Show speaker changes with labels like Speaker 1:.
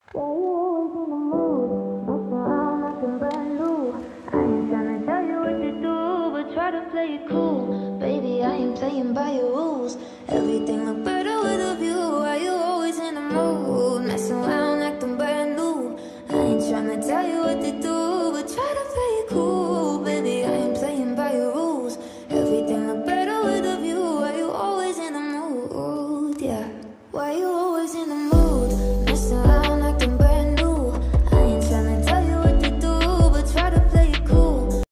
Speaker 1: Yeah, you always in the mood. Mess around, nothing brand new. I ain't tryna tell you what to do, but try to play it cool. Baby, I ain't playing by your rules. Everything look better with a view. Why you always in the mood? Mess around, acting brand new. I ain't tryna tell you what to do, but try to play it cool. Baby, I ain't playing by your rules. Everything look better with a view. Why you always in the mood? Yeah. Why you